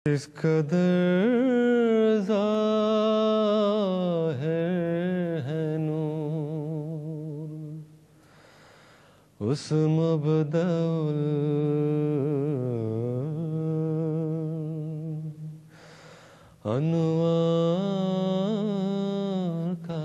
इस कदर ज़ाहिर है नूर उस मबदउल अनवार का।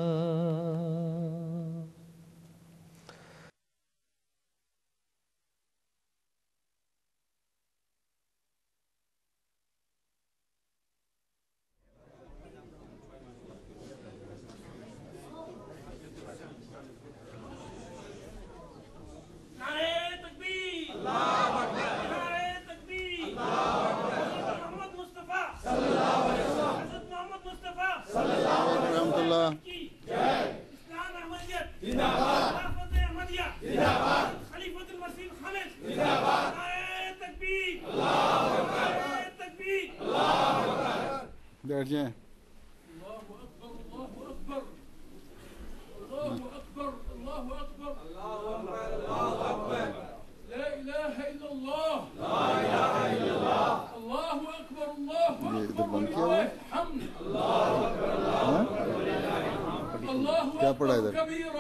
बैठ जाए। क्या पढ़ा इधर?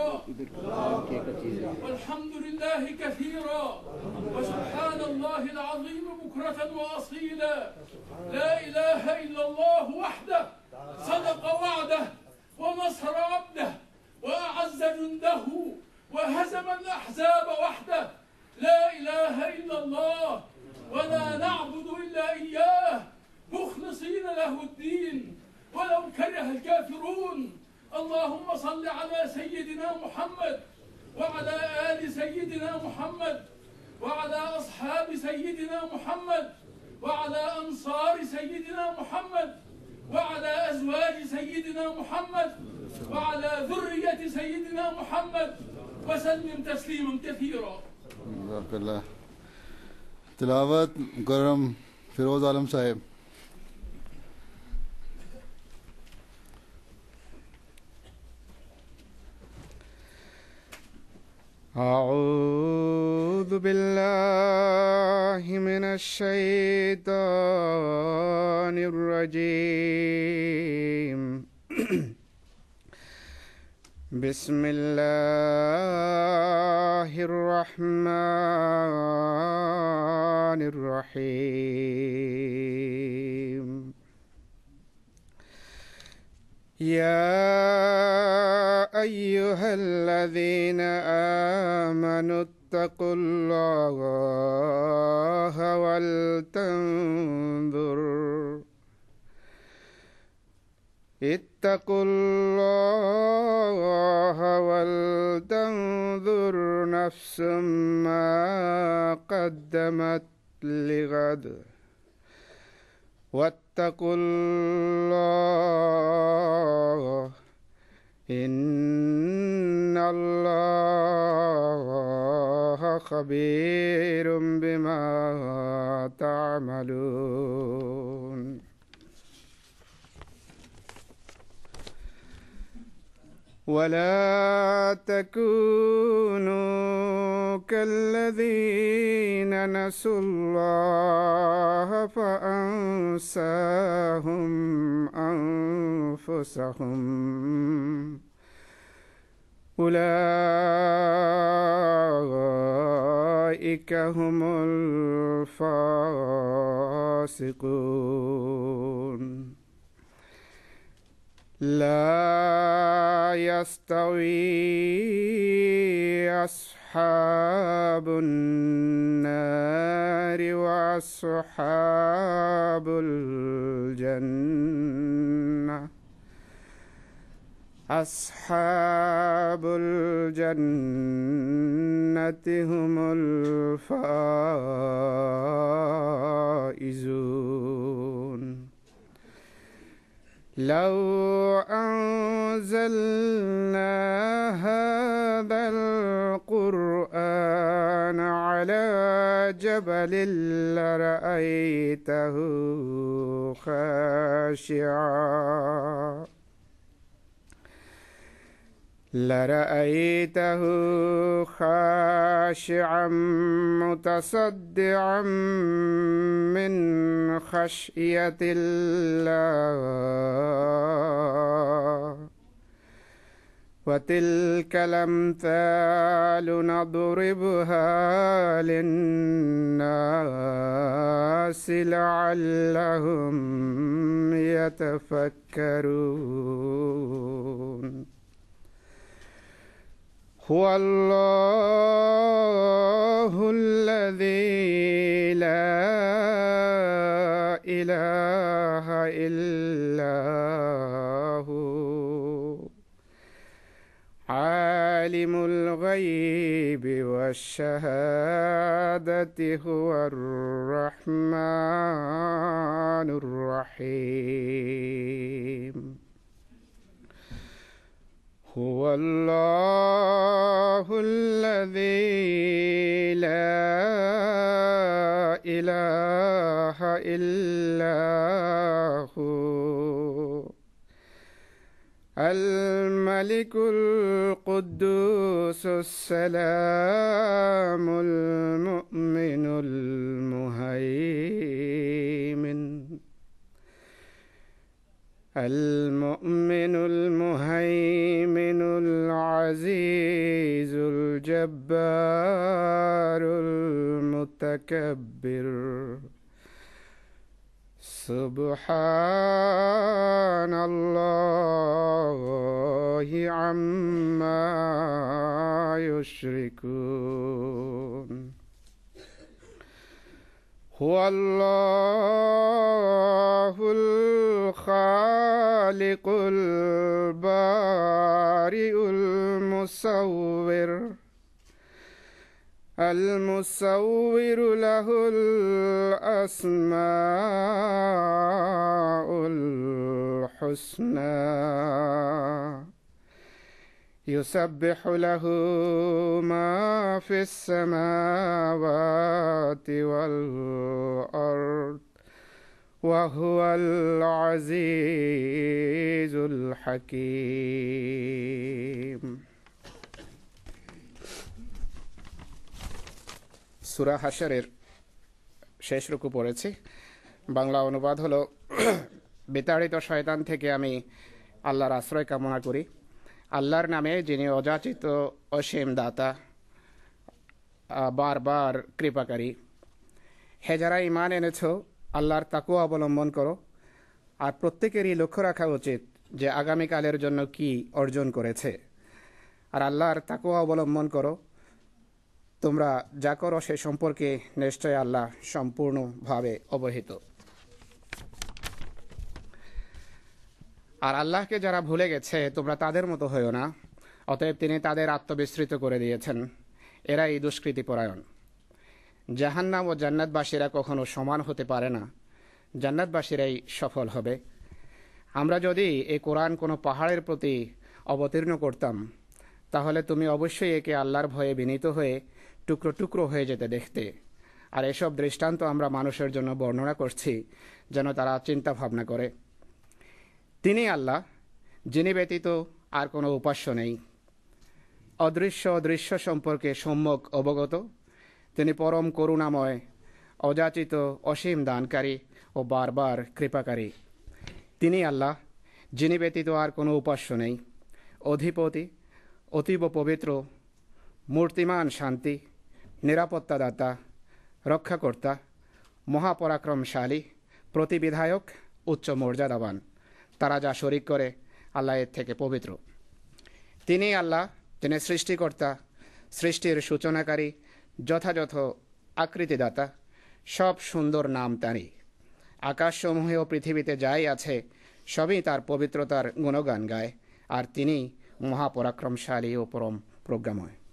अल्हम्दुलिल्लाह कसीरा व सुब्हानल्लाहि अल-अज़ीम बुक्रतन व असीला ला इलाहा इल्लल्लाह वहदह सदक़ वअदह व नसर अब्दह व अअज़्ज़ जुंदहु व हज़म al-अहज़ाब वहदह ला इलाहा इल्लल्लाह व ला नअबुदु इल्ला इय्याह मुख़लिसीन लहु الدين ولو كره الكافرون اللهم صل على سيدنا محمد وعلى آل سيدنا محمد وعلى أصحاب سيدنا محمد وعلى أنصار سيدنا محمد وعلى أزواج سيدنا محمد وعلى ذرية سيدنا محمد وسلم تسليما كثيرا. جزاك الله. तिलावत मुकर्रम फिरोज आलम साहब. أعوذ بالله من الشيطان الرجيم. بسم الله الرحمن الرحيم. يا أيها الذين آمنوا اتقوا الله ولتنظر نفس ما قدمت لغد واتقوا الله إن الله خبير بما تعملون. ولا تكونوا كالذين نسوا الله فأنساهم أنفسهم أولئك هم الفاسقون. لا يستوي أصحاب النار وأصحاب الجنة. أصحاب الجنة هم الفائزون. لو أنزلنا هذا القرآن على جبل لرأيته خاشعا لرأيته خاشعا متصدعا من خشية الله وتلك الأمثال نضربها للناس لعلهم يتفكرون هو الله الذي لا إله إلا هو عالم الغيب والشهادة هو الرحمن الرحيم هو الله الذي لا إله إلا هو الملك القدوس السلام المؤمن المهيمن العزيز الجبار المتكبر سبحان الله عما يشركون هو الله الخالق البارئ المصور له الأسماء الحسنى يسبح له ما في السماوات والأرض وهو العزيز الحكيم সূরা হাশরের শেষ রুকু পড়েছি। বাংলা অনুবাদ হলো, বিতাড়িত শয়তান থেকে আমি আল্লাহর আশ্রয় কামনা করি। আল্লাহর নামে যিনি অযাচিত অসীম দাতা, বারবার কৃপাকারী। হে যারা ঈমান এনেছ, আল্লাহর তাকওয়া অবলম্বন করো। আর প্রত্যেকেরই লক্ষ্য রাখা উচিত যে আগামীকালের জন্য কি অর্জন করেছে। আর আল্লাহর তাকওয়া অবলম্বন করো। তোমরা যা করো সে সম্পর্কে নিশ্চয় আল্লাহ সম্পূর্ণভাবে অবহিত। আর আল্লাহকে যারা ভুলে গেছে তোমরা তাদের মতো হইও না, অতএব তিনি তাদের আত্মবিস্মৃত করে দিয়েছেন। এরাই দুষ্কৃতিপরায়ণ। জাহান্নাম ও জান্নাতবাসীরা কখনো সমান হতে পারে না, জান্নাতবাসীরাই সফল হবে। আমরা যদি এই কোরআন কোনো পাহাড়ের প্রতি অবতীর্ণ করতাম, তাহলে তুমি অবশ্যই একে আল্লাহর ভয়ে বিনীত হয়ে টুকরো টুকরো হয়ে যেতে দেখতে। আর এসব দৃষ্টান্ত আমরা মানুষের জন্য বর্ণনা করছি যেন তারা চিন্তা ভাবনা করে। তিনি আল্লাহ, যিনি ব্যতীত আর কোনো উপাস্য নেই, অদৃশ্য সম্পর্কে সম্যক অবগত। তিনি পরম করুণাময়, অযাচিত অসীম দানকারী ও বারবার কৃপাকারী। তিনি আল্লাহ, যিনি ব্যতীত আর কোনো উপাস্য নেই, অধিপতি, অতীব পবিত্র, মূর্তিমান শান্তি, নিরাপত্তাদাতা, রক্ষাকর্তা, মহাপরাক্রমশালী, প্রতিবিধায়ক, উচ্চ মর্যাদাবান। তারা যা শরিক করে আল্লাহ এর থেকে পবিত্র। তিনি আল্লাহ, যিনি সৃষ্টিকর্তা, সৃষ্টির সূচনাকারী, যথাযথ আকৃতিদাতা। সব সুন্দর নাম তাঁরই। আকাশসমূহে ও পৃথিবীতে যাই আছে সবই তার পবিত্রতার গুণগান গায়। আর তিনি মহাপরাক্রমশালী ও পরম প্রজ্ঞাময়।